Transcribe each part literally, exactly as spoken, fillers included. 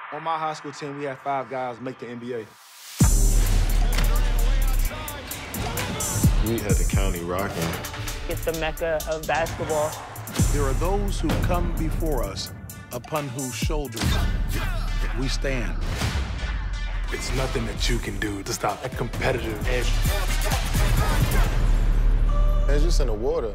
On my high school team, we had five guys make the N B A. We had the county rocking. It's the mecca of basketball. There are those who come before us, upon whose shoulders we stand. It's nothing that you can do to stop a competitive edge. It's just in the water.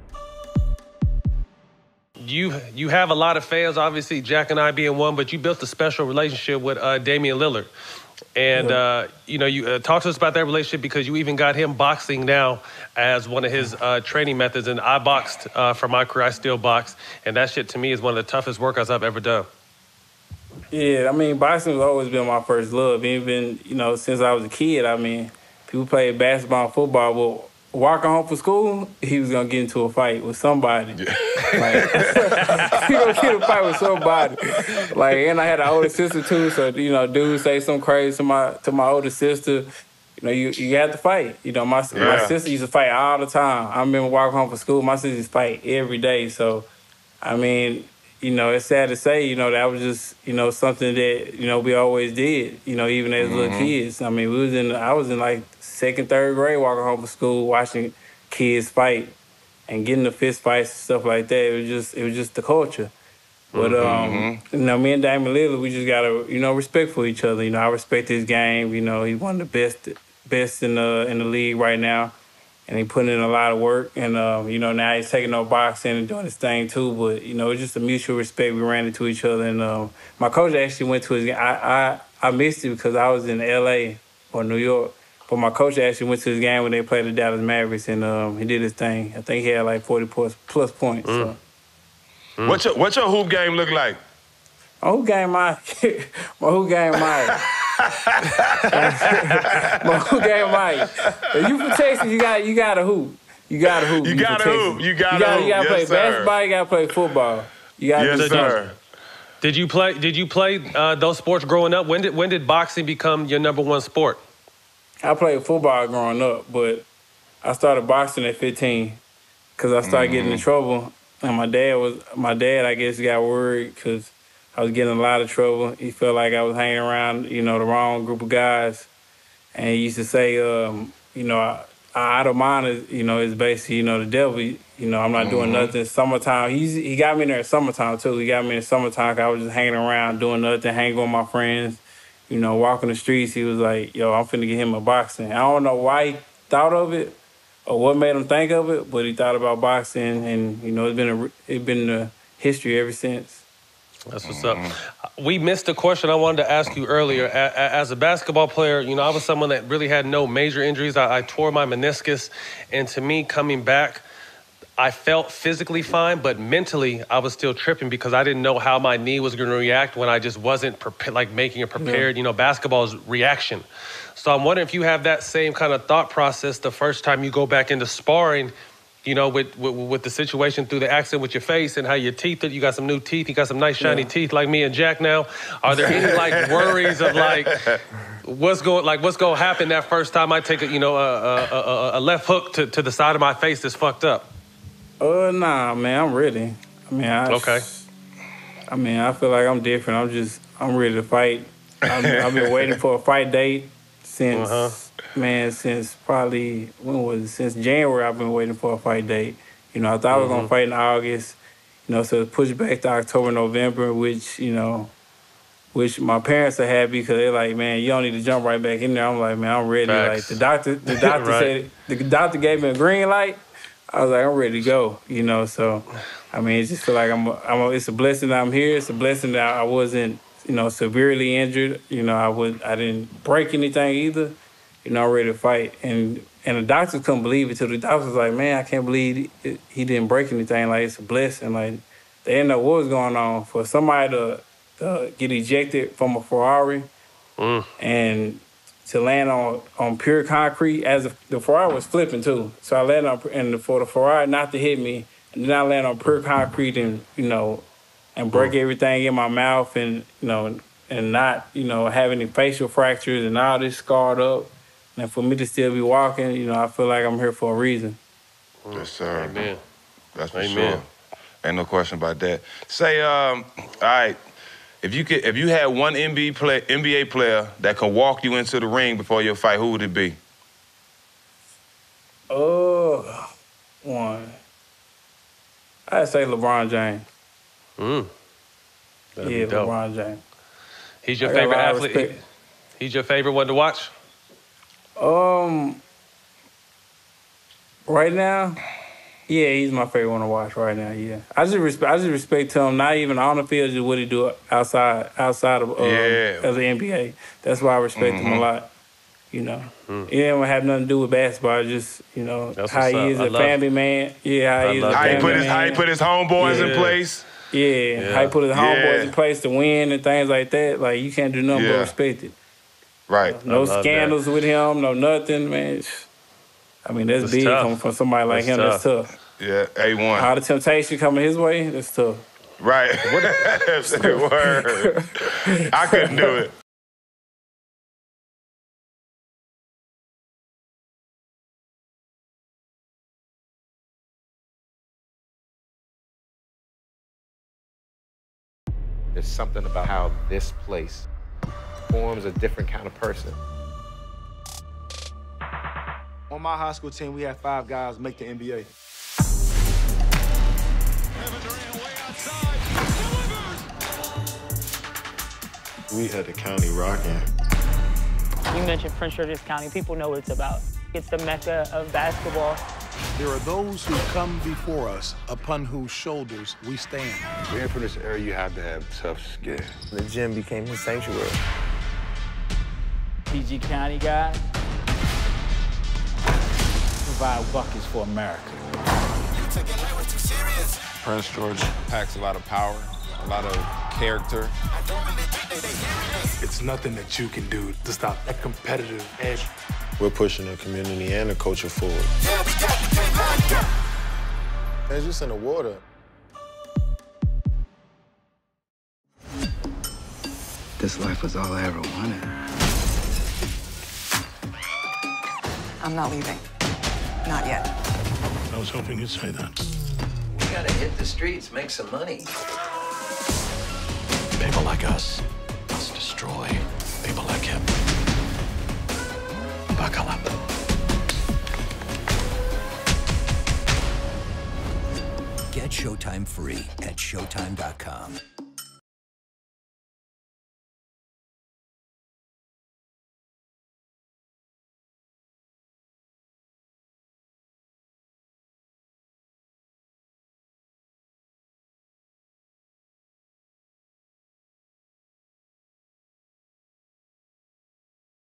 You you have a lot of fans, obviously, Jack and I being one, but you built a special relationship with uh, Damian Lillard. And, uh, you know, you uh, talk to us about that relationship because you even got him boxing now as one of his uh, training methods. And I boxed uh, for my career. I still box. And that shit, to me, is one of the toughest workouts I've ever done. Yeah, I mean, boxing has always been my first love. Even, you know, since I was a kid, I mean, people played basketball and football. Well, walking home from school, he was going to get into a fight with somebody. Yeah. Like, he going to get in a fight with somebody. Like, and I had an older sister, too, so, you know, dudes say something crazy to my to my older sister. You know, you, you had to fight. You know, my, yeah. my sister used to fight all the time. I remember walking home from school, my sister used to fight every day. So, I mean, you know, it's sad to say, you know, that was just, you know, something that, you know, we always did, you know, even as mm-hmm. little kids. I mean, we was in, I was in, like, second, third grade walking home from school, watching kids fight and getting the fist fights and stuff like that. It was just, it was just the culture. But, mm-hmm. um, you know, me and Damian Lillard, we just got to, you know, respect for each other. You know, I respect his game. You know, he's one of the best best in the, in the league right now. And he putting in a lot of work. And, uh, you know, now he's taking up boxing and doing his thing, too. But, you know, it's just a mutual respect. We ran into each other. And uh, my coach actually went to his game. I, I, I missed it because I was in L A or New York. But my coach actually went to his game when they played the Dallas Mavericks, and um, he did his thing. I think he had like forty plus, plus points. Mm. So. Mm. What's your What's your hoop game look like? My hoop game, my my hoop game, my my hoop game, my. If you from Texas, you got you got a hoop. You got a hoop. You, you got a hoop. You got a hoop. You got to play yes, basketball. You got to play football. You got yes, to sir. Did you play? Did you play uh, those sports growing up? When did When did boxing become your number one sport? I played football growing up, but I started boxing at fifteen because I started mm-hmm. getting in trouble. And my dad was, my dad, I guess, got worried because I was getting in a lot of trouble. He felt like I was hanging around, you know, the wrong group of guys. And he used to say, um, you know, I, I don't mind, is, you know, it's basically, you know, the devil. You know, I'm not mm-hmm. doing nothing. Summertime, he's, he got me in there in summertime, too. He got me in summertime because I was just hanging around, doing nothing, hanging with my friends. You know, walking the streets, he was like, yo, I'm finna get him a boxing. I don't know why he thought of it or what made him think of it, but he thought about boxing, and, you know, it's been a, it's been a history ever since. That's what's up. We missed a question I wanted to ask you earlier. As a basketball player, you know, I was someone that really had no major injuries. I, I tore my meniscus, and to me, coming back, I felt physically fine, but mentally I was still tripping because I didn't know how my knee was going to react when I just wasn't prepared, like making it prepared. Yeah. You know, basketball is reaction. So I'm wondering if you have that same kind of thought process the first time you go back into sparring, you know, with with, with the situation through the accident with your face and how your teeth, you got some new teeth, you got some nice shiny yeah. teeth like me and Jack now. Are there any like worries of like what's going like what's going to happen that first time I take a, you know, a, a, a, a left hook to, to the side of my face that's fucked up? Uh, nah, man, I'm ready. I mean, I, okay. I mean, I feel like I'm different. I'm just, I'm ready to fight. I'm, I've been waiting for a fight date since, uh-huh. man, since probably, when was it? Since January, I've been waiting for a fight date. You know, I thought mm-hmm. I was going to fight in August, you know, so pushed back to October, November, which, you know, which my parents are happy because they're like, man, you don't need to jump right back in there. I'm like, man, I'm ready. Facts. Like, the doctor, the doctor right. said, the doctor gave me a green light. I was like, I'm ready to go, you know. So, I mean, it just feel like I'm. A, I'm a, it's a blessing that I'm here. It's a blessing that I wasn't, you know, severely injured. You know, I would. I didn't break anything either. You know, I'm ready to fight. And and the doctors couldn't believe it. Till the doctors was like, man, I can't believe he, he didn't break anything. Like, it's a blessing. Like, they didn't know what was going on. For somebody to, to get ejected from a Ferrari mm. and to land on, on pure concrete, as if the Ferrari was flipping too. So I landed on, and for the Ferrari not to hit me, and then I land on pure concrete and, you know, and break mm. everything in my mouth and, you know, and not, you know, have any facial fractures and all this scarred up. And for me to still be walking, you know, I feel like I'm here for a reason. Yes, sir. Amen. That's for Amen. sure. Ain't no question about that. Say, um, all right, If you could, if you had one N B A play, N B A player that could walk you into the ring before your fight, who would it be? Oh, one. I'd say LeBron James. Mm. That'd yeah, be dope. LeBron James. He's your I got a favorite lot of athlete? respect. He's your favorite one to watch? Um, right now, yeah, he's my favorite one to watch right now. Yeah, I just respect. I just respect him. Not even on the field, just what he do outside, outside of, um, Yeah. of the N B A. That's why I respect Mhm. him a lot. You know, Mm. it didn't have nothing to do with basketball. Just you know That's how what's he up. is I a love- family man. Yeah, how I he is a love How he family put his man. how he put his homeboys Yeah. in place. Yeah, Yeah. how he put his homeboys Yeah. in place to win and things like that. Like you can't do nothing Yeah. but respect it. Right. No love scandals with him, no nothing, man. I mean, that's, That's big tough. coming from somebody like That's him. That's tough. Yeah. A one. All the temptation coming his way, that's tough. Right. Word. I couldn't do it. There's something about how this place forms a different kind of person. On my high school team, we had five guys make the N B A. We had the county rocking. You mentioned Prince George's County. People know what it's about. It's the mecca of basketball. There are those who come before us, upon whose shoulders we stand. Being from this area, you have to have tough skin. The gym became his sanctuary. P G County guy, provide buckets for America. Prince George packs a lot of power, a lot of character. It's nothing that you can do to stop that competitive edge. We're pushing the community and the culture forward. It's just in the water. This life was all I ever wanted. I'm not leaving. Not yet. I was hoping you'd say that. We gotta hit the streets, make some money. People like us must destroy people like him. Buckle up. Get Showtime free at Showtime dot com.